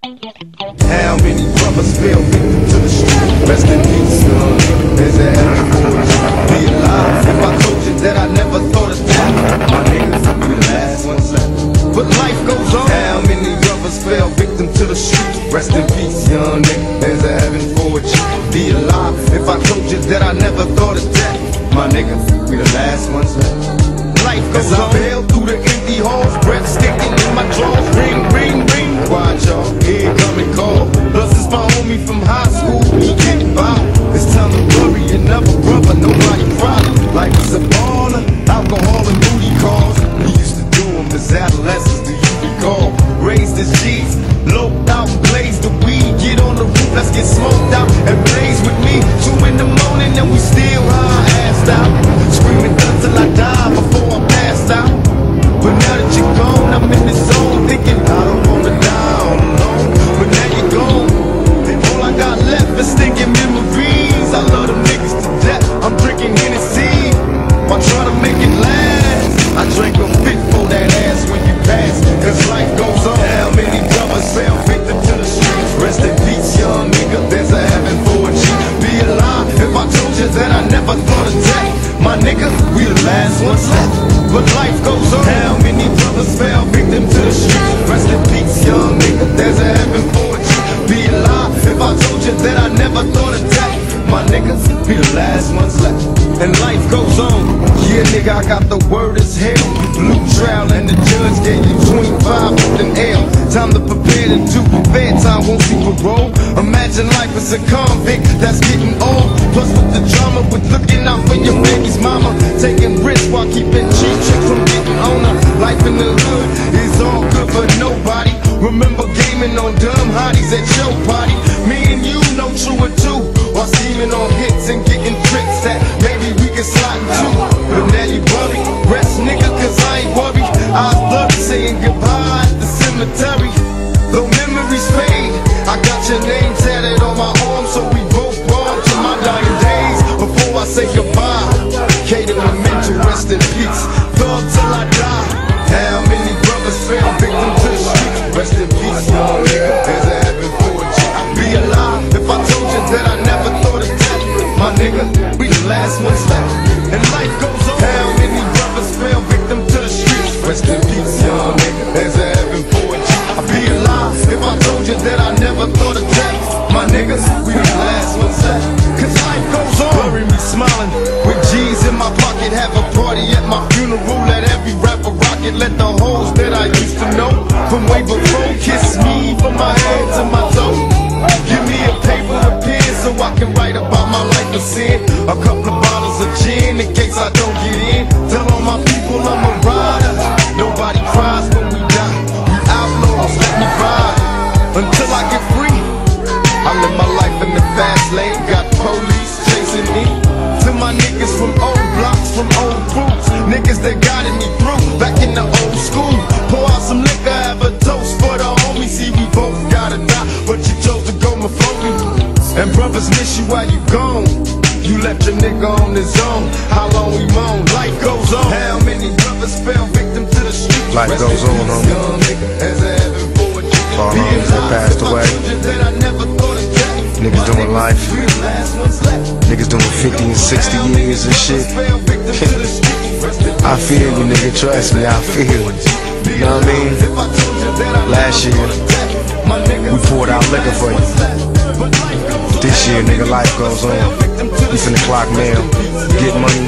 How many brothers fell victim to the street? Rest in peace, son. There's a heaven for you. Be alive. If I told you that I never thought of that, my niggas be the last ones left. But life goes on. How many brothers fell victim to the street? Rest in peace, young nigga. There's a heaven for you. Be alive. If I told you that I never thought of that, my niggas be the last ones left. Life goes on. As I bail through the empty halls, breath sticking in my drawers. Ring, ring, ring. Watch y'all, here come and call. Plus it's my homie from high school, we get by. It's time to bury another brother, nobody problem. Life is a baller, alcohol and booty calls. We used to do them as adolescents, do you recall? Raised as G's, loped out and blazed the weed. Get on the roof, let's get smoked out and blaze with me. 2 in the morning and we still high, assed out. Screaming until I die before I passed out. But now that you're gone, I'm in the zone thinking I don't wanna die all alone. But now you're gone, and all I got left is stinking memories. I love them niggas to death, I'm drinking Hennessy while trying to make it last. I drank a fit for that ass when you pass, cause life goes on. How many brothers fell victim to the streets? Rest in peace, young nigga, there's a heaven for a G. Be alive if I told you that I never thought of that. My nigga, we the last ones left, but life goes on. How many brothers fell victim to the streets? Rest in peace, young nigga, there's a heaven for you. Be alive if I told you that I never thought of that. My niggas be the last ones left, and life goes on. Yeah, nigga, I got the word as hell. You blew trial and the judge gave you 25 with an L. Time to prepare to do fair time, won't see parole. Imagine life as a convict that's getting old. Plus with the drama, with looking out for your baby's mama, taking risks while keeping cheap chicks from getting on her. Life in the hood is all good for nobody. Remember gaming on dumb hotties at your party. Me and you know true or two, while scheming on hits and getting tricks that maybe we can slide into. But now you worry, rest nigga, cause I ain't worried. I was bloody saying goodbye at the cemetery. Though memories fade, I got your name tatted on my arm, so we both born to my dying days. Before I say goodbye, Cater the mental, rest in peace. Thug till I die. How many brothers fell victim to the streets? Rest in peace, young nigga, there's a heaven for a G. Be alive if I told you that I never thought of that. My nigga, we the last ones left, and life goes on. How many brothers fell victim to the streets? Rest in peace, young nigga, there's a heaven for a G. Be alive if I told you that I never thought of that. My niggas, we the last ones left, cause life goes on. Bury me smiling with G's in my pocket. Have a party at my funeral. Let every rapper rock it. Let the hoes that I used to know from way before kiss me from my head to my toe. Give me a paper and pen so I can write about my life of sin. A couple of bottles of gin in case I don't get in. Tell all my people I'm a rider. Nobody cries when we die. We outlaws, let me ride until I get free. I live my life in the fast lane. Got police chasing me. To my niggas from old blocks, from old groups, niggas that guided me through back in the old school. Pour out some liquor, have a toast for the homies. See, we both gotta die, but you chose to go before me. And brothers miss you while you gone. You left your nigga on his own. How long we moan? Life goes on. How many brothers fell victim to the streets? Life goes on, homie. All homies that passed away. Niggas doing life. Niggas doing 50 and 60 years and shit. I feel you, nigga. Trust me, I feel you. You know what I mean? Last year, we poured out liquor for you. This year, nigga, life goes on. You finna clock mail, get money,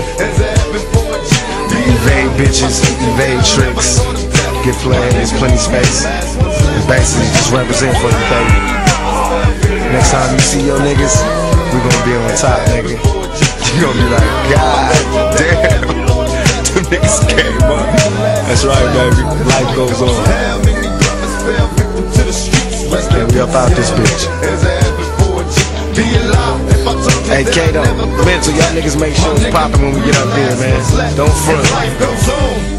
evade bitches, evade tricks, get played, there's plenty space. And basically just represent for you, baby. Next time you see your niggas, we gonna be on top, nigga. You gonna be like, God damn, them niggas came up. That's right, baby. Life goes on. And we up out this bitch. Hey, Kato, mental, y'all niggas make sure it's poppin' when we get up there, man. Don't front.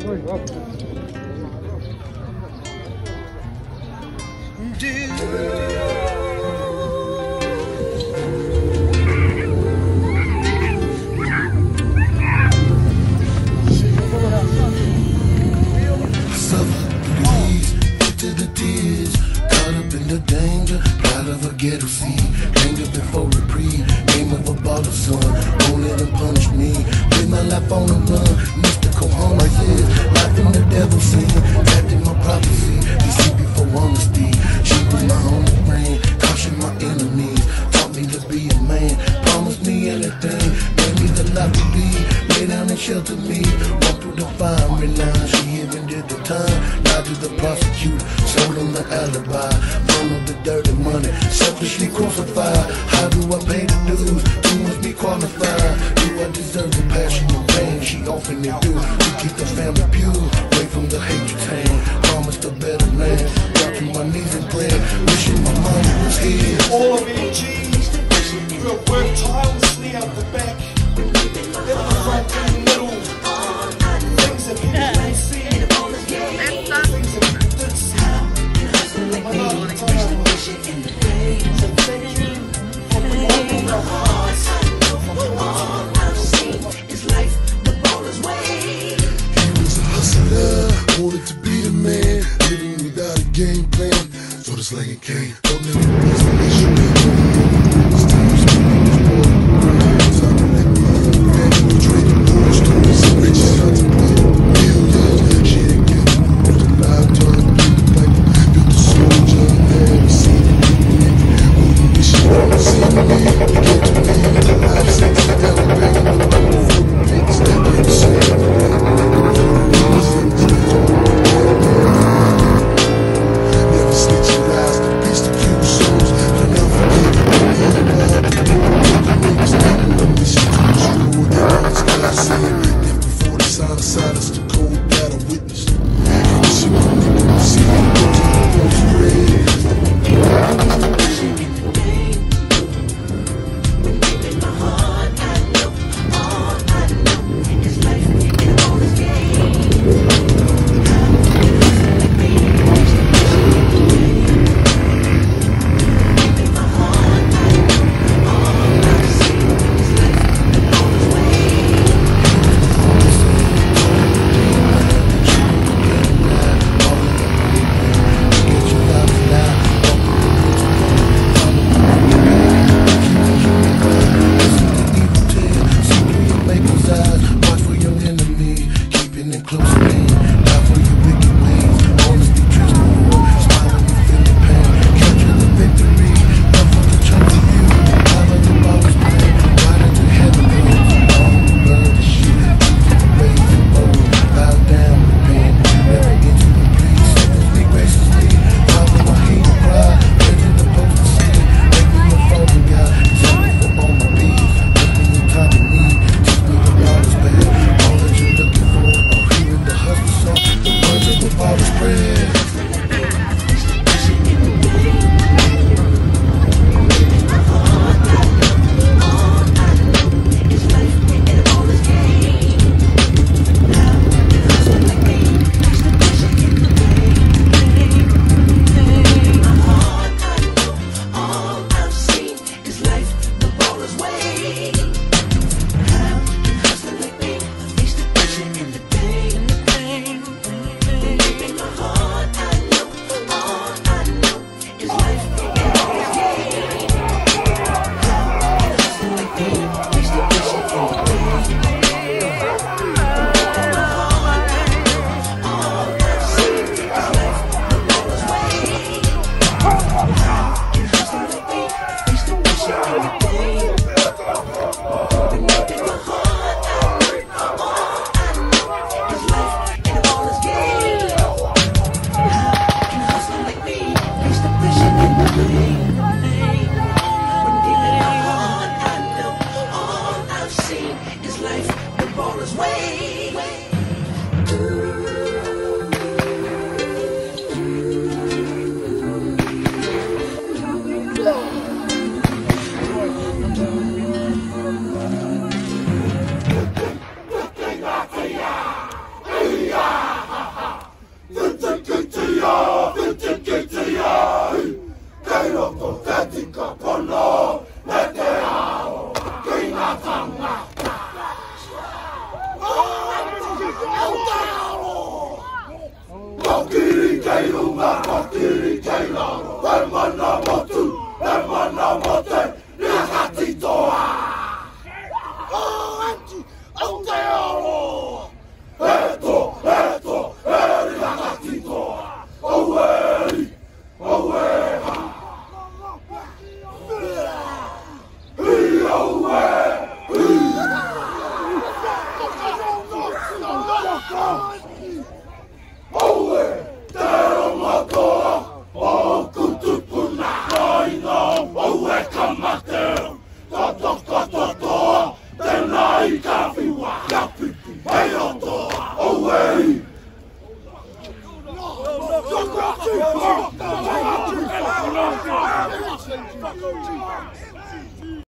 Ghetto seed, anger before reprieve, game of a ball of sun, won't let them punish me, live my life on the run, mystical homies, yeah, life in the devil's sin, trapped in my prophecy, deceit before honesty, she was my only friend, caution my enemies, taught me to be a man, promised me anything, gave me the life to be, lay down and shelter me, walk through the firing line, she even did the time, lied to the prosecutor, sold him the alibi, funneled the dirty money, selfishly crucified. How do I pay the dues? Who must be qualified? Do I deserve the passion and pain she often do to keep the family pure, away from the hatred's hand? Promised a better land, down to my knees and pray, wishing my mama was here. All of OGs, we'll work tirelessly out the back, in the front and the middle. Things that people don't see, things that people don't see. Another time. Wanted to be the man, living without a game plan. So just like it came, don't let it be an issue. It's time to speak on this boy. Time to let me in the back. Trading war stories, riches contemplate millions. She didn't get it. Built a lifetime, built a pipe, built a soldier. Never seen it. Wouldn't wish it on the same man. Get to me, the life since I got a bag in the road. Big step in the sand. Side us to cold